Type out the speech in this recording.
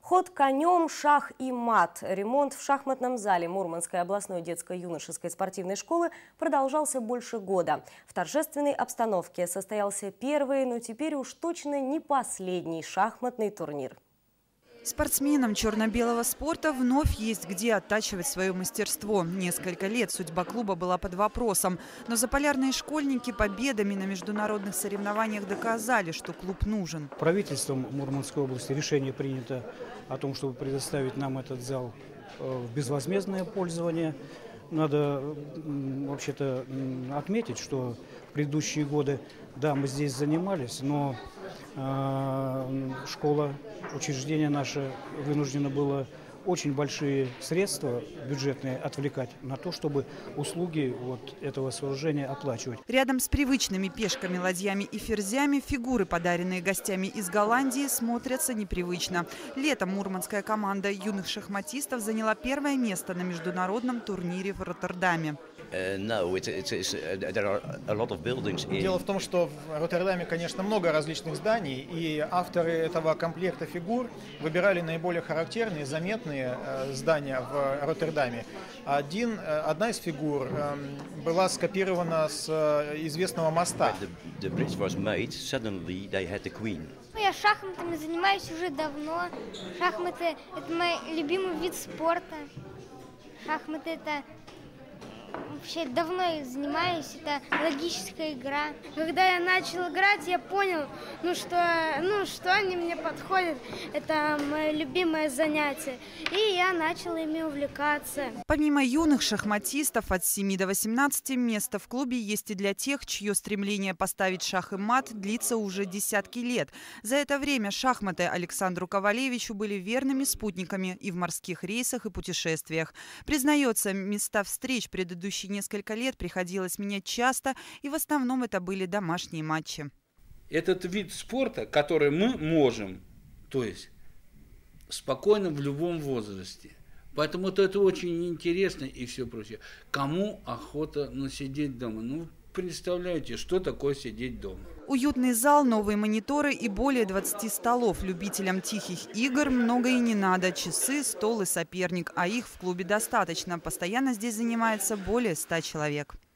Ход конем, шах и мат. Ремонт в шахматном зале Мурманской областной детско-юношеской спортивной школы продолжался больше года. В торжественной обстановке состоялся первый, но теперь уж точно не последний шахматный турнир. Спортсменам черно-белого спорта вновь есть где оттачивать свое мастерство. Несколько лет судьба клуба была под вопросом. Но заполярные школьники победами на международных соревнованиях доказали, что клуб нужен. Правительством Мурманской области решение принято о том, чтобы предоставить нам этот зал в безвозмездное пользование. Надо вообще-то отметить, что в предыдущие годы, да, мы здесь занимались, но школа, учреждение наше вынуждено было очень большие средства бюджетные отвлекать на то, чтобы услуги вот этого сооружения оплачивать. Рядом с привычными пешками, ладьями и ферзями фигуры, подаренные гостями из Голландии, смотрятся непривычно. Летом мурманская команда юных шахматистов заняла первое место на международном турнире в Роттердаме. Дело в том, что в Роттердаме, конечно, много различных зданий, и авторы этого комплекта фигур выбирали наиболее характерные, заметные здания в Роттердаме. Одна из фигур была скопирована с известного моста. Я шахматами занимаюсь уже давно. Шахматы – это мой любимый вид спорта. Шахматы – это... Вообще давно их занимаюсь, это логическая игра. Когда я начал играть, я понял, что они мне подходят. Это мое любимое занятие. И я начала ими увлекаться. Помимо юных шахматистов от 7 до 18, место в клубе есть и для тех, чье стремление поставить шах и мат длится уже десятки лет. За это время шахматы Александру Ковалевичу были верными спутниками и в морских рейсах, и путешествиях. Признается, места встреч предыдущие несколько лет приходилось менять часто, и в основном это были домашние матчи. Этот вид спорта, который мы можем, то есть спокойно в любом возрасте. Поэтому это очень интересно и все прочее. Кому охота сидеть дома? Представляете, что такое сидеть дома? Уютный зал, новые мониторы и более 20 столов. Любителям тихих игр много и не надо. Часы, стол и соперник. А их в клубе достаточно. Постоянно здесь занимается более 100 человек.